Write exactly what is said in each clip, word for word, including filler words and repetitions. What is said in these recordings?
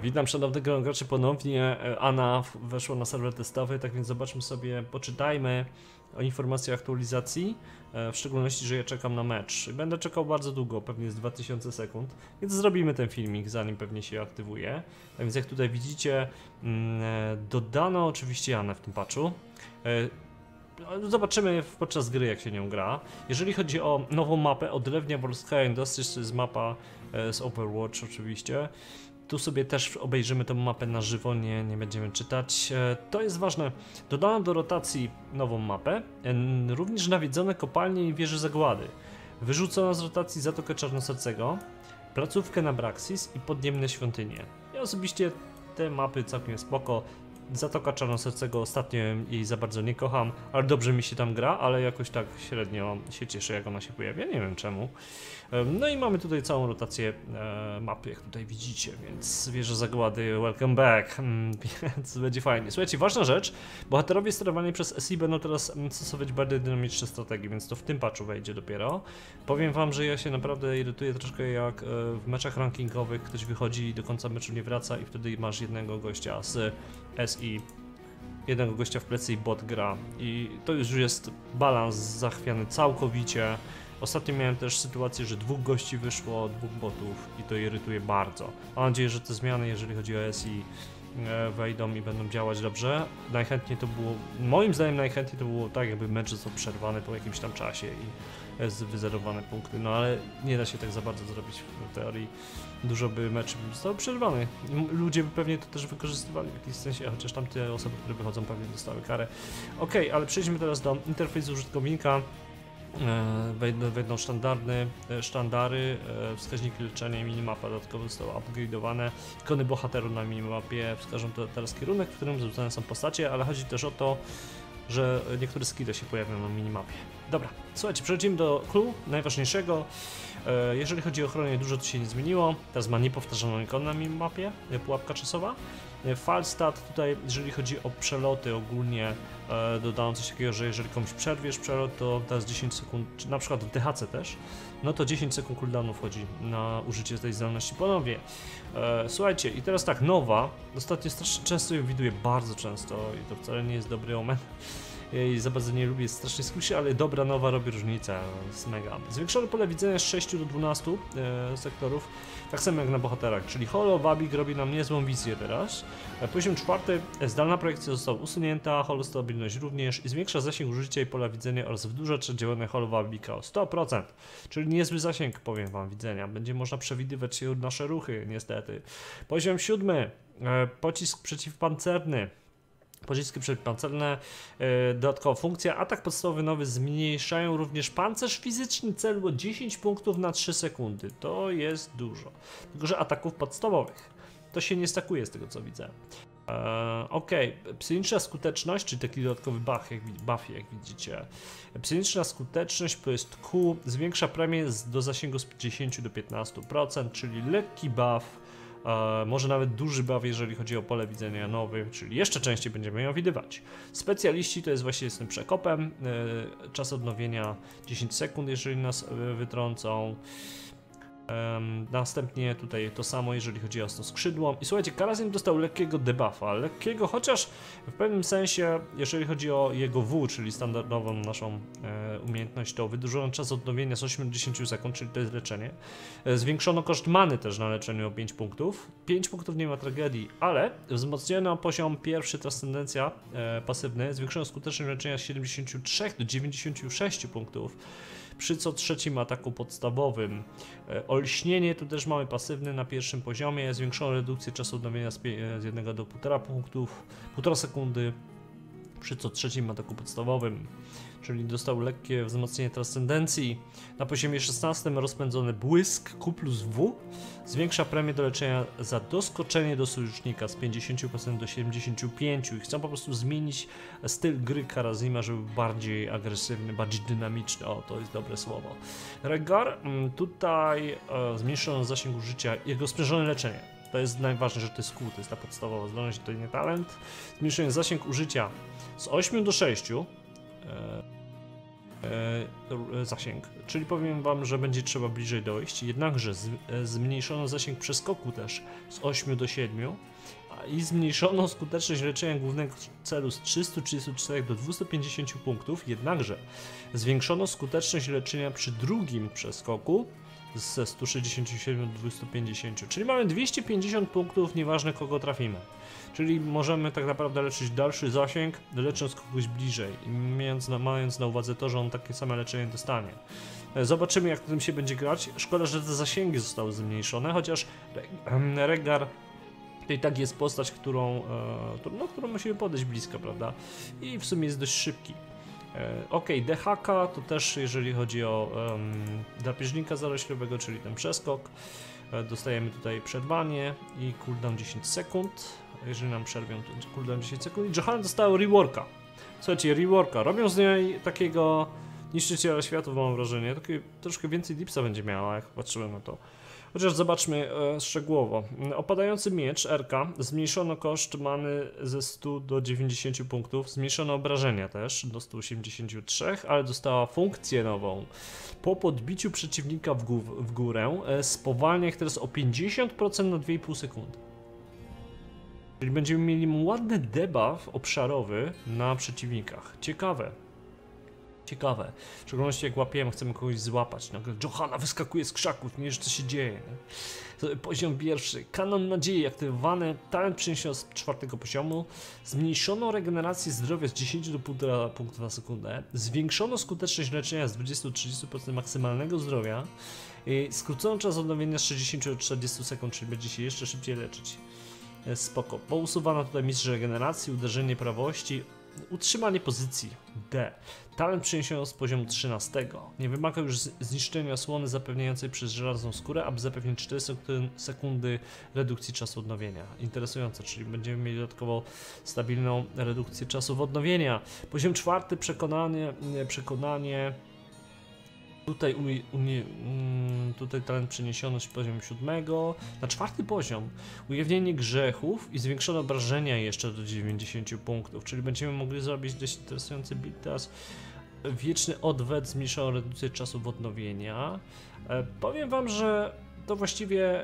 Witam szanownych graczy ponownie. Anna weszła na serwer testowy, tak więc zobaczmy sobie, poczytajmy o informacji aktualizacji, w szczególności, że ja czekam na mecz. Będę czekał bardzo długo, pewnie z dwa tysiące sekund, więc zrobimy ten filmik, zanim pewnie się aktywuje. Tak więc jak tutaj widzicie, dodano oczywiście Annę w tym patchu. Zobaczymy podczas gry, jak się nią gra. Jeżeli chodzi o nową mapę, Odlewnia Volskaya Industries, to jest mapa z Overwatch oczywiście. Tu sobie też obejrzymy tę mapę na żywo, nie, nie będziemy czytać. To jest ważne. Dodano do rotacji nową mapę, również nawiedzone kopalnie i wieże zagłady. Wyrzucono z rotacji Zatokę Czarnosercego, placówkę na Braxis i podniemne świątynie. Ja osobiście te mapy całkiem spoko. Zatoka Czarnosercego ostatnio jej za bardzo nie kocham, ale dobrze mi się tam gra, ale jakoś tak średnio się cieszę, jak ona się pojawia, nie wiem czemu. No i mamy tutaj całą rotację e, mapy, jak tutaj widzicie, więc wieże zagłady, welcome back, hmm, więc będzie fajnie. Słuchajcie, ważna rzecz, bohaterowie sterowani przez S I będą teraz stosować bardziej dynamiczne strategie, więc to w tym patchu wejdzie dopiero. Powiem wam, że ja się naprawdę irytuję troszkę, jak w meczach rankingowych ktoś wychodzi i do końca meczu nie wraca i wtedy masz jednego gościa z S I, jednego gościa w plecy i bot gra i to już jest balans zachwiany całkowicie. Ostatnio miałem też sytuację, że dwóch gości wyszło, dwóch botów i to irytuje bardzo. Mam nadzieję, że te zmiany, jeżeli chodzi o S I, wejdą i będą działać dobrze. Najchętniej to było, moim zdaniem najchętniej to było tak, jakby mecz został przerwany po jakimś tam czasie i wyzerowane punkty, no ale nie da się tak za bardzo zrobić w teorii. Dużo by meczy zostało przerwane. Ludzie by pewnie to też wykorzystywali w jakimś sensie, chociaż tam te osoby, które wychodzą, pewnie dostały karę. Ok, ale przejdźmy teraz do interfejsu użytkownika. Wejdą, wejdą sztandarny, sztandary, wskaźniki leczenia i minimapa dodatkowo zostały upgrade'owane. Ikony bohaterów na minimapie wskażą to teraz kierunek, w którym zarzucane są postacie, ale chodzi też o to, że niektóre skille się pojawią na minimapie. Dobra, słuchajcie, przechodzimy do clue, najważniejszego. Jeżeli chodzi o ochronę, dużo tu się nie zmieniło. Teraz ma niepowtarzalną ikonę na minimapie, pułapka czasowa. Falstat tutaj, jeżeli chodzi o przeloty ogólnie, e, dodano coś takiego, że jeżeli komuś przerwiesz przelot, to teraz dziesięć sekund, czy na przykład w D H C też, no to dziesięć sekund cooldownu wchodzi na użycie tej zdolności ponownie. E, słuchajcie, i teraz tak, nowa, ostatnio strasznie często ją widuję, bardzo często i to wcale nie jest dobry omen. Ja jej za bardzo nie lubię, jest strasznie skusie, ale dobra nowa robi różnicę, jest mega. Zwiększone pole widzenia z sześciu do dwunastu e, sektorów, tak samo jak na bohaterach, czyli Holo Wabik robi nam niezłą wizję teraz. E, poziom czwarty, zdalna projekcja została usunięta, Holo stabilność również i zwiększa zasięg użycia i pola widzenia oraz w dużo działania Holo Wabika o sto procent, czyli niezły zasięg, powiem wam, widzenia. Będzie można przewidywać nasze ruchy, niestety. Poziom siódmy, e, pocisk przeciwpancerny. Pociski przeciwpancerne, yy, dodatkowa funkcja, atak podstawowy nowy zmniejszają również pancerz fizyczny celu o dziesięć punktów na trzy sekundy. To jest dużo. Tylko że ataków podstawowych. To się nie stakuje z tego, co widzę. Eee, ok, psychiczna skuteczność, czyli taki dodatkowy buff, jak, buff, jak widzicie. Psychiczna skuteczność to jest Q, zwiększa premię z, do zasięgu z dziesięciu do piętnastu procent, czyli lekki buff. E, może nawet duży buff, jeżeli chodzi o pole widzenia nowy, czyli jeszcze częściej będziemy ją widywać. Specjaliści to jest właśnie z tym przekopem, e, czas odnowienia dziesięć sekund, jeżeli nas e, wytrącą. Um, następnie tutaj to samo, jeżeli chodzi o to skrzydło. I słuchajcie, Karazin dostał lekkiego debuffa, lekkiego, chociaż w pewnym sensie, jeżeli chodzi o jego W, czyli standardową naszą e, umiejętność, to wydłużono czas odnowienia z ośmiu do dziesięciu sekund, czyli to jest leczenie. E, zwiększono koszt many też na leczeniu o pięć punktów. pięć punktów nie ma tragedii, ale wzmocniono poziom pierwszy, transcendencja e, pasywny, zwiększono skuteczność leczenia z siedemdziesięciu trzech do dziewięćdziesięciu sześciu punktów. Przy co trzecim ataku podstawowym. Olśnienie tu też mamy pasywny na pierwszym poziomie, zwiększoną redukcję czasu odnowienia z, z jednego do półtora punktów, półtora sekundy przy co trzecim ataku podstawowym, czyli dostał lekkie wzmocnienie transcendencji. Na poziomie szesnastym rozpędzony błysk Q plus W, zwiększa premię do leczenia za doskoczenie do sojusznika z pięćdziesięciu procent do siedemdziesięciu pięciu procent i chcą po prostu zmienić styl gry Karazima, żeby był bardziej agresywny, bardziej dynamiczny, o to jest dobre słowo. Regar, tutaj e, zmniejszono zasięg użycia, jego sprzężone leczenie. To jest najważniejsze, że to jest Q, to jest ta podstawowa zdolność, to nie talent. Zmniejszenie zasięg użycia z ośmiu do sześciu. e, zasięg, czyli powiem wam, że będzie trzeba bliżej dojść, jednakże z, e, zmniejszono zasięg przeskoku też z ośmiu do siedmiu a i zmniejszono skuteczność leczenia głównego celu z trzystu trzydziestu czterech do dwustu pięćdziesięciu punktów, jednakże zwiększono skuteczność leczenia przy drugim przeskoku ze stu sześćdziesięciu siedmiu do dwustu pięćdziesięciu, czyli mamy dwieście pięćdziesiąt punktów, nieważne kogo trafimy. Czyli możemy tak naprawdę leczyć dalszy zasięg, lecząc kogoś bliżej, mając na, mając na uwadze to, że on takie same leczenie dostanie. Zobaczymy, jak tym się będzie grać. Szkoda, że te zasięgi zostały zmniejszone, chociaż Reggar to i tak jest postać, którą, e, no, którą musimy podejść blisko, prawda? I w sumie jest dość szybki. E, ok, D H K to też, jeżeli chodzi o um, drapieżnika zaroślowego, czyli ten przeskok. E, dostajemy tutaj przerwanie i cooldown dziesięć sekund. Jeżeli nam przerwią, to cooldown dziesięć sekund. I Johanna dostała reworka. Słuchajcie, reworka. Robią z niej takiego niszczyciela światów, mam wrażenie. Takie, troszkę więcej dipsa będzie miała, jak patrzyłem na to. Chociaż zobaczmy e, szczegółowo. Opadający miecz R K. Zmniejszono koszt many ze stu do dziewięćdziesięciu punktów. Zmniejszono obrażenia też do stu osiemdziesięciu trzech, ale dostała funkcję nową. Po podbiciu przeciwnika w, gó w górę e, spowalnia ich teraz o pięćdziesiąt procent na dwie i pół sekundy. Czyli będziemy mieli ładny debuff obszarowy na przeciwnikach. Ciekawe. Ciekawe. W szczególności jak łapiemy, chcemy kogoś złapać. Nagle Johanna wyskakuje z krzaków, nie wiesz co się dzieje. Nie? Poziom pierwszy. Kanon nadziei aktywowany. Talent przeniesiony z czwartego poziomu. Zmniejszono regenerację zdrowia z dziesięciu do półtora punktu na sekundę. Zwiększono skuteczność leczenia z dwudziestu do trzydziestu procent maksymalnego zdrowia. I skrócono czas odnowienia z sześćdziesięciu do czterdziestu sekund, czyli będzie się jeszcze szybciej leczyć. Spoko. Pousuwano tutaj mistrz regeneracji, uderzenie prawości, utrzymanie pozycji D. Talent przeniesiono z poziomu trzynastego. Nie wymaga już zniszczenia osłony zapewniającej przez żelazną skórę, aby zapewnić cztery sekundy redukcji czasu odnowienia. Interesujące, czyli będziemy mieli dodatkowo stabilną redukcję czasu odnowienia. Poziom czwarty, przekonanie, przekonanie. Tutaj, umie, umie, um, tutaj talent przeniesioność poziom siódmego. Na czwarty poziom ujawnienie grzechów i zwiększone obrażenia jeszcze do dziewięćdziesięciu punktów, czyli będziemy mogli zrobić dość interesujący build teraz. Wieczny odwet, zmniejszoną redukcję czasu odnowienia. E, powiem wam, że to właściwie,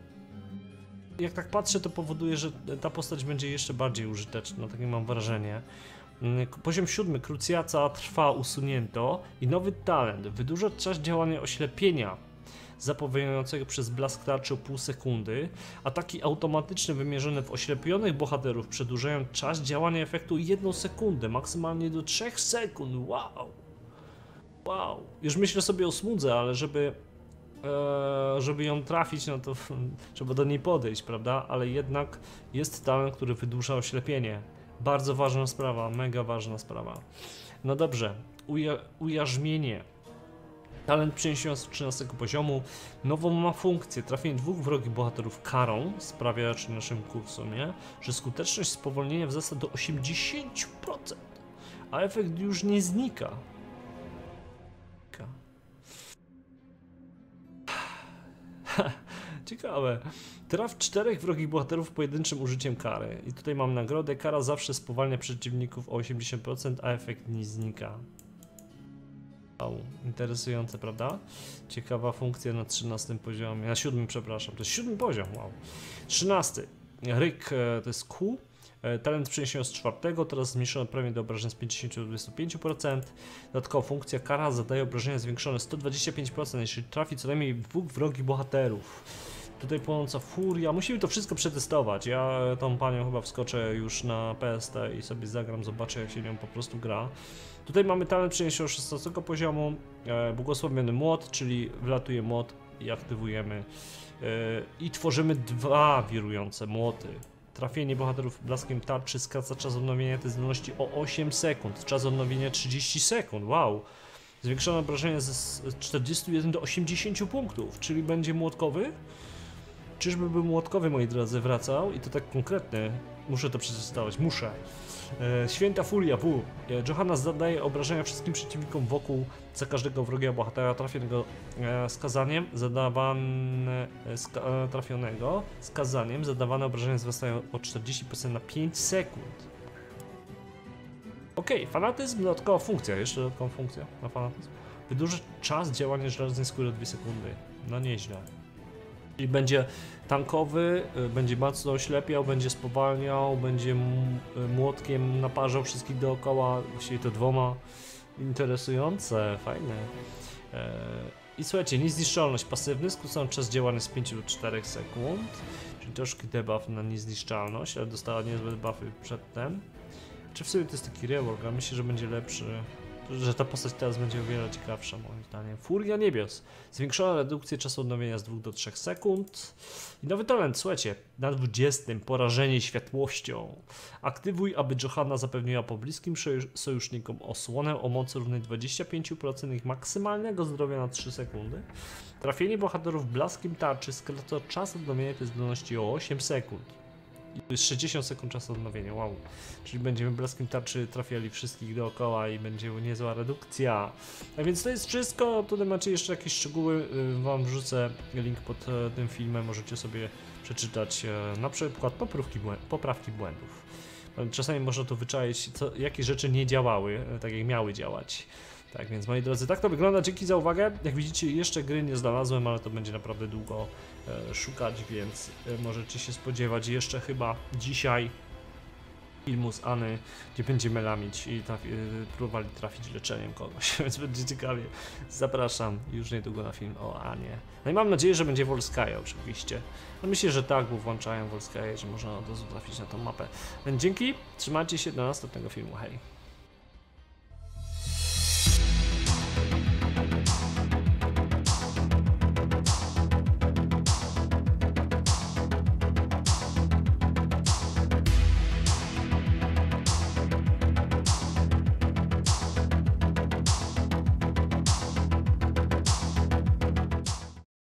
jak tak patrzę, to powoduje, że ta postać będzie jeszcze bardziej użyteczna, takie mam wrażenie. Poziom siódmy, krucjaca trwa, usunięto i nowy talent, wydłuża czas działania oślepienia zapowiadającego przez blask tarczy o pół sekundy. Ataki automatyczne wymierzone w oślepionych bohaterów przedłużają czas działania efektu jedną sekundę, maksymalnie do trzech sekund. Wow! Wow! Już myślę sobie o smudze, ale żeby e, żeby ją trafić, no to trzeba do niej podejść, prawda? Ale jednak jest talent, który wydłuża oślepienie. Bardzo ważna sprawa, mega ważna sprawa. No dobrze, uja ujarzmienie. Talent przeniesiony z trzynastego poziomu. Nową ma funkcję. Trafienie dwóch wrogich bohaterów karą sprawia, czy naszym kursum, nie? Że skuteczność spowolnienia wzrasta do osiemdziesięciu procent, a efekt już nie znika. Ciekawe. Traf czterech wrogich bohaterów pojedynczym użyciem kary. I tutaj mam nagrodę. Kara zawsze spowalnia przeciwników o osiemdziesiąt procent, a efekt nie znika. Wow, interesujące, prawda? Ciekawa funkcja na trzynastym poziomie. Na siódmym, przepraszam. To jest siódmy poziom, wow. trzynasty. Ryk to jest Q. Talent przeniesiony z czwartego, teraz zmniejszono premię do obrażeń z pięćdziesięciu do dwudziestu pięciu procent. Dodatkowa funkcja kara zadaje obrażenia zwiększone sto dwadzieścia pięć procent, jeśli trafi co najmniej dwóch wrogich bohaterów. Tutaj płonąca furia, musimy to wszystko przetestować. Ja tą panią chyba wskoczę już na P S T i sobie zagram, zobaczę jak się nią po prostu gra. Tutaj mamy talent przeniesiony z szesnastego poziomu, e, błogosławiony młot, czyli wlatuje młot i aktywujemy e, i tworzymy dwa wirujące młoty. Trafienie bohaterów blaskiem tarczy skraca czas odnowienia tej zdolności o osiem sekund, czas odnowienia trzydzieści sekund, wow! Zwiększone obrażenie z czterdziestu jeden do osiemdziesięciu punktów, czyli będzie młotkowy? Czyżby był młotkowy, moi drodzy, wracał? I to tak konkretny, muszę to przetestować, muszę. E, Święta Furia, W. E, Johanna zadaje obrażenia wszystkim przeciwnikom wokół za każdego wrogiego bohatera trafionego e, skazaniem, zadawane, e, ska, e, trafionego skazaniem, zadawane obrażenia wzrastają o czterdzieści procent na pięć sekund. Okej, okay, fanatyzm, dodatkowa funkcja, jeszcze dodatkową funkcję na fanatyzm. Wydłuży czas działania żelaznej skóry o dwie sekundy. No nieźle. I będzie tankowy, będzie mocno oślepiał, będzie spowalniał, będzie młotkiem naparzał wszystkich dookoła, właściwie to dwoma. Interesujące, fajne. Eee, I słuchajcie, niezniszczalność pasywny, skrócony czas działania z pięciu do czterech sekund. Czyli troszkę debuff na niezniszczalność, ale dostała niezłe buffy przedtem. Czy w sumie to jest taki rework, a myślę, że będzie lepszy, że ta postać teraz będzie o wiele ciekawsza moim zdaniem. Furia Niebios. Zwiększona redukcja czasu odnowienia z dwóch do trzech sekund. I nowy talent, słuchajcie, na dwudziestym porażenie światłością. Aktywuj, aby Johanna zapewniła pobliskim sojusznikom osłonę o mocy równej dwudziestu pięciu procent ich maksymalnego zdrowia na trzy sekundy. Trafienie bohaterów blaskiem tarczy skraca czas odnowienia tej zdolności o osiem sekund. I to jest sześćdziesiąt sekund czasu odnowienia, wow. Czyli będziemy blaskiem tarczy trafiali wszystkich dookoła i będzie niezła redukcja. A więc to jest wszystko, tutaj macie jeszcze jakieś szczegóły, wam wrzucę link pod tym filmem, możecie sobie przeczytać na przykład poprawki, błę poprawki błędów. Czasami można tu wyczaić, co, jakie rzeczy nie działały, tak jak miały działać. Tak więc moi drodzy, tak to wygląda, dzięki za uwagę. Jak widzicie, jeszcze gry nie znalazłem, ale to będzie naprawdę długo e, szukać, więc e, możecie się spodziewać jeszcze chyba dzisiaj filmu z Any, gdzie będziemy lamić i trafi, e, próbowali trafić leczeniem kogoś, więc będzie ciekawie. Zapraszam już niedługo na film o Anie. No i mam nadzieję, że będzie Volskaya oczywiście. No myślę, że tak, bo włączają Volskaya, że można od razu trafić na tą mapę. Więc dzięki, trzymajcie się, do następnego filmu, hej.